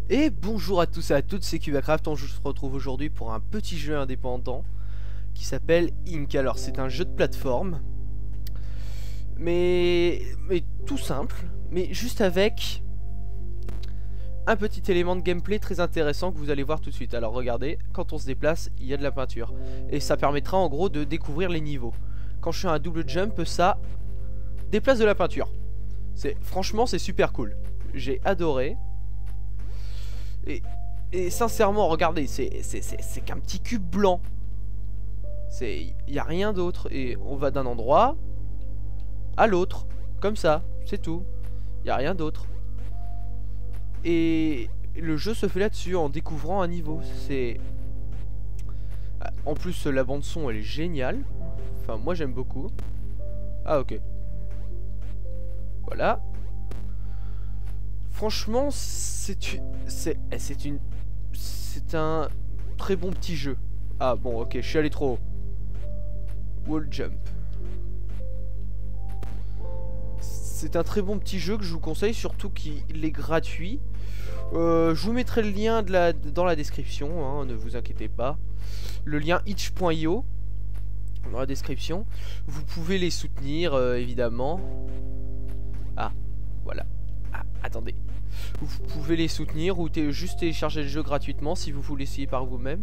Et bonjour à tous et à toutes, c'est Cubacraft. On se retrouve aujourd'hui pour un petit jeu indépendant qui s'appelle Ink. Alors c'est un jeu de plateforme, mais tout simple, mais juste avec un petit élément de gameplay très intéressant que vous allez voir tout de suite. Alors regardez, quand on se déplace, il y a de la peinture. Et ça permettra en gros de découvrir les niveaux. Quand je fais un double jump, ça déplace de la peinture. Franchement, c'est super cool. J'ai adoré. Et sincèrement, regardez, c'est qu'un petit cube blanc. Il n'y a rien d'autre. Et on va d'un endroit à l'autre. Comme ça, c'est tout. Il n'y a rien d'autre. Et le jeu se fait là-dessus en découvrant un niveau. En plus, la bande son, elle est géniale. Enfin, moi j'aime beaucoup. Ah, ok. Voilà. Franchement, c'est un très bon petit jeu. Ah bon, ok, je suis allé trop haut. Wall jump. C'est un très bon petit jeu que je vous conseille, surtout qu'il est gratuit. Je vous mettrai le lien dans la description, hein, ne vous inquiétez pas. Le lien itch.io dans la description. Vous pouvez les soutenir, évidemment. Ah, voilà. Ah, attendez. Vous pouvez les soutenir ou juste télécharger le jeu gratuitement si vous voulez essayer par vous-même.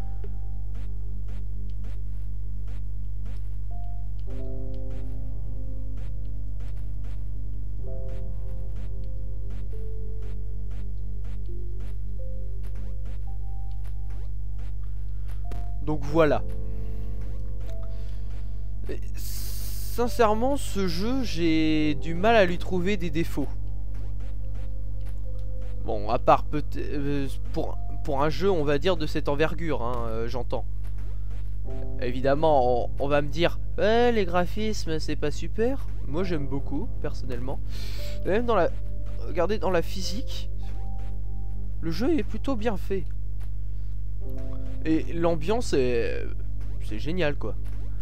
Donc voilà. Et, sincèrement, ce jeu, j'ai du mal à lui trouver des défauts. Bon, à part pour un jeu, on va dire, de cette envergure, hein, j'entends. Évidemment, on va me dire, ouais, les graphismes, c'est pas super. Moi, j'aime beaucoup, personnellement. Et même regardez, dans la physique, le jeu est plutôt bien fait. Et l'ambiance c'est génial, quoi.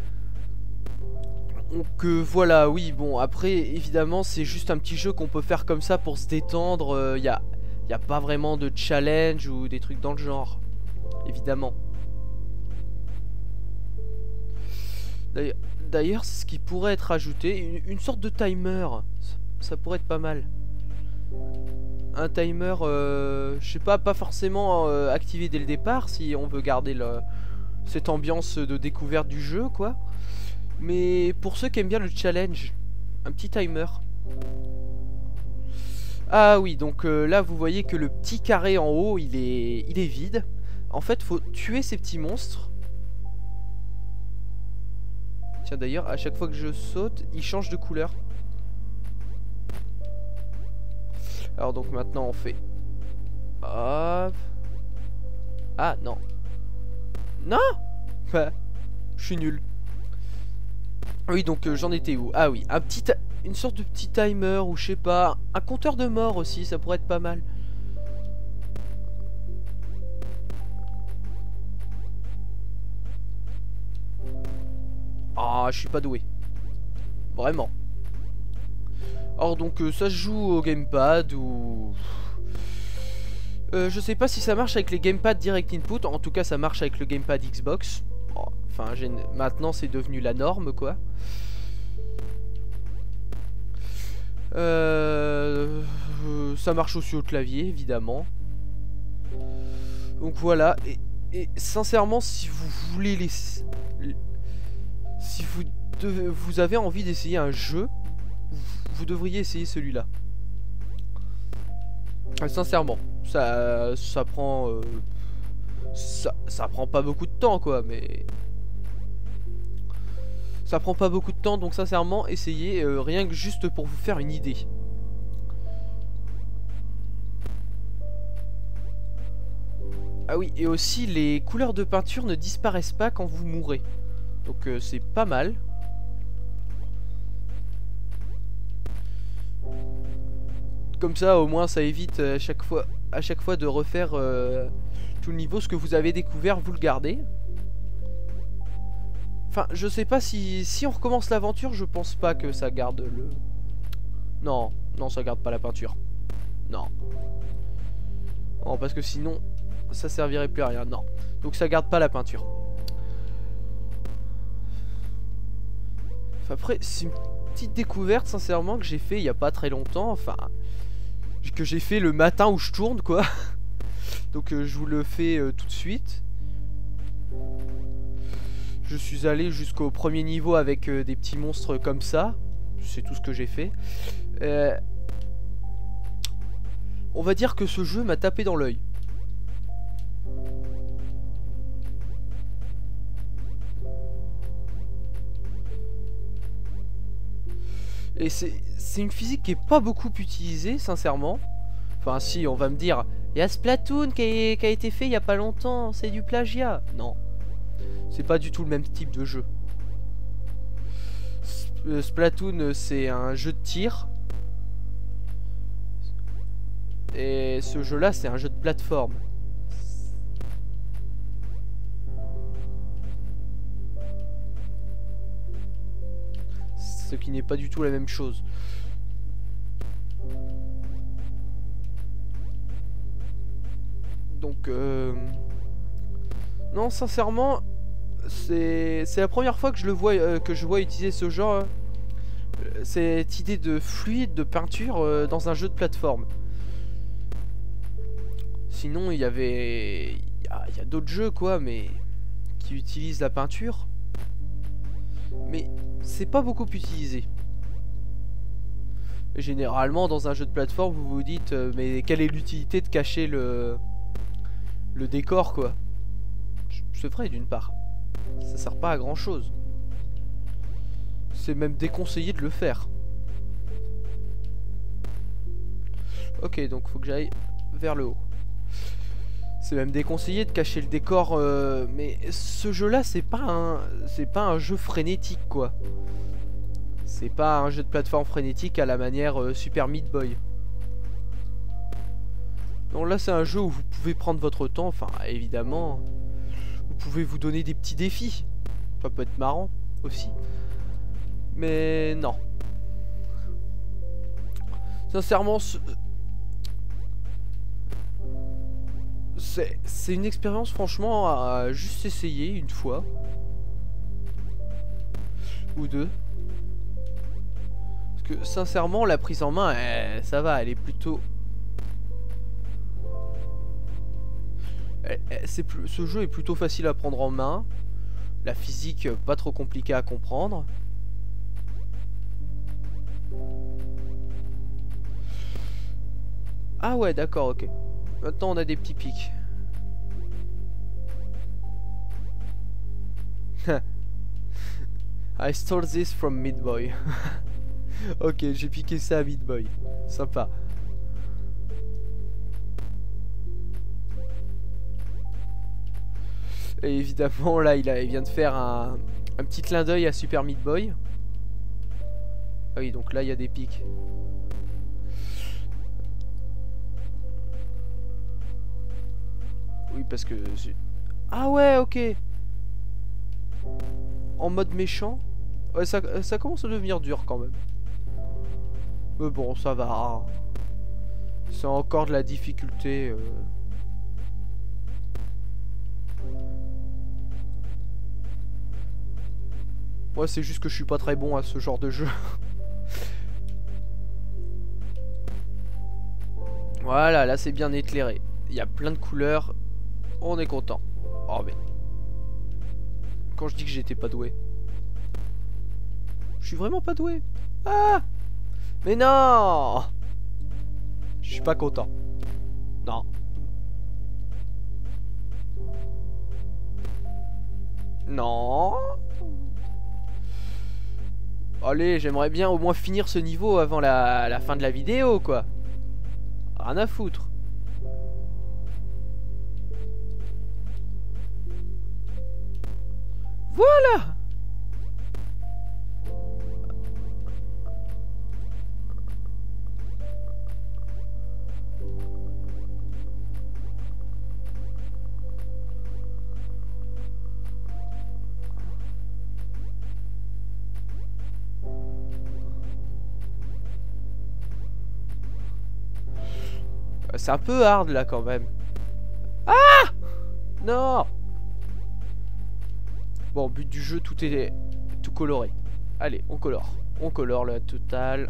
Donc voilà, oui, bon, après, évidemment, c'est juste un petit jeu qu'on peut faire comme ça pour se détendre. Il y a pas vraiment de challenge ou des trucs dans le genre, évidemment. D'ailleurs, c'est ce qui pourrait être ajouté, une sorte de timer. Ça pourrait être pas mal. Un timer, je sais pas forcément activé dès le départ si on veut garder cette ambiance de découverte du jeu, quoi. Mais pour ceux qui aiment bien le challenge, un petit timer. Ah oui, donc là vous voyez que le petit carré en haut il est vide. En fait, faut tuer ces petits monstres. Tiens, d'ailleurs, à chaque fois que je saute, il change de couleur. Alors donc maintenant on fait hop. Ah non. Non. Bah, je suis nul. Oui, donc j'en étais où? Ah oui, une sorte de petit timer ou je sais pas, un compteur de mort aussi, ça pourrait être pas mal. Ah, je suis pas doué. Vraiment. Or donc ça se joue au gamepad ou... je sais pas si ça marche avec les gamepads direct input. En tout cas ça marche avec le gamepad Xbox. Enfin maintenant c'est devenu la norme, quoi. Ça marche aussi au clavier, évidemment. Donc voilà. Et sincèrement, si vous voulez si vous avez envie d'essayer un jeu, vous devriez essayer celui-là. Sincèrement, ça prend ça prend pas beaucoup de temps, quoi, mais ça prend pas beaucoup de temps, donc sincèrement essayez, rien que juste pour vous faire une idée. Ah oui, et aussi les couleurs de peinture ne disparaissent pas quand vous mourrez, donc c'est pas mal. Comme ça, au moins, ça évite à chaque fois de refaire tout le niveau. Ce que vous avez découvert, vous le gardez. Enfin, je sais pas si on recommence l'aventure, je pense pas que ça garde le... Non, non, ça garde pas la peinture. Non. Non, parce que sinon, ça servirait plus à rien. Non. Donc ça garde pas la peinture. Enfin, après, c'est une petite découverte, sincèrement, que j'ai fait il y a pas très longtemps. Enfin, que j'ai fait le matin où je tourne, quoi. Donc je vous le fais tout de suite. Je suis allé jusqu'au premier niveau avec des petits monstres comme ça. C'est tout ce que j'ai fait. On va dire que ce jeu m'a tapé dans l'œil. Et c'est une physique qui est pas beaucoup utilisée, sincèrement. Enfin si, on va me dire, il y a Splatoon qui a été fait il y a pas longtemps, c'est du plagiat. Non, c'est pas du tout le même type de jeu. Splatoon, c'est un jeu de tir. Et ce jeu-là, c'est un jeu de plateforme. Ce qui n'est pas du tout la même chose. Donc, non, sincèrement, c'est la première fois que je le vois, utiliser ce genre, cette idée de fluide, de peinture dans un jeu de plateforme. Sinon, il y a d'autres jeux, quoi, mais qui utilisent la peinture. Mais c'est pas beaucoup utilisé. Généralement, dans un jeu de plateforme, vous vous dites, mais quelle est l'utilité de cacher le décor, quoi. C'est vrai, d'une part. Ça sert pas à grand chose. C'est même déconseillé de le faire. Ok, donc faut que j'aille vers le haut. C'est même déconseillé de cacher le décor, mais ce jeu-là, c'est pas un jeu frénétique, quoi. C'est pas un jeu de plateforme frénétique à la manière Super Meat Boy. Non, là, c'est un jeu où vous pouvez prendre votre temps. Enfin, évidemment, vous pouvez vous donner des petits défis. Ça peut être marrant aussi. Mais non. Sincèrement, c'est une expérience, franchement, à juste essayer une fois. Ou deux. Parce que, sincèrement, la prise en main, ça va, elle est plutôt... ce jeu est plutôt facile à prendre en main. La physique, pas trop compliquée à comprendre. Ah ouais, d'accord, ok. Maintenant, on a des petits pics. I stole this from Meat Boy. Ok, j'ai piqué ça à Meat Boy. Sympa. Et évidemment, là, il vient de faire un petit clin d'œil à Super Meat Boy. Ah oui, donc là, il y a des pics. Oui, parce que... Ah ouais, ok. En mode méchant. Ouais, ça commence à devenir dur quand même. Mais bon, ça va. C'est encore de la difficulté. Moi, c'est juste que je suis pas très bon à ce genre de jeu. Voilà, là c'est bien éclairé. Il y a plein de couleurs. On est content. Oh mais... Quand je dis que j'étais pas doué. Je suis vraiment pas doué. Ah! Mais non! Je suis pas content. Non. Non. Allez, j'aimerais bien au moins finir ce niveau avant la fin de la vidéo, quoi. Rien à foutre. Voilà. C'est un peu hard là quand même. Ah! Non! Bon, but du jeu, tout est tout coloré. Allez, on colore. On colore la totale.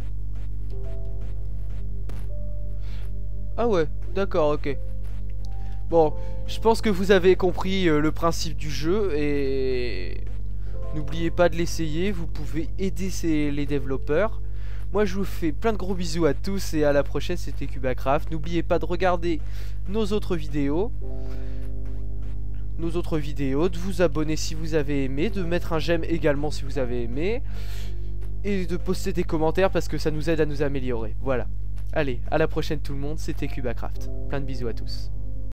Ah ouais, d'accord, ok. Bon, je pense que vous avez compris le principe du jeu et n'oubliez pas de l'essayer. Vous pouvez aider les développeurs. Moi, je vous fais plein de gros bisous à tous et à la prochaine. C'était Cubacraft. N'oubliez pas de regarder nos autres vidéos. De vous abonner si vous avez aimé, de mettre un j'aime également si vous avez aimé, et de poster des commentaires parce que ça nous aide à nous améliorer. Voilà. Allez, à la prochaine tout le monde, c'était Cubacraft. Plein de bisous à tous.